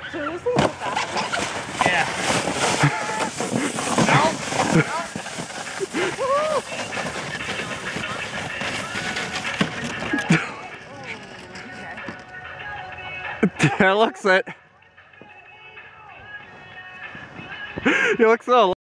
So this thing's so fast. Yeah. That looks it. You look so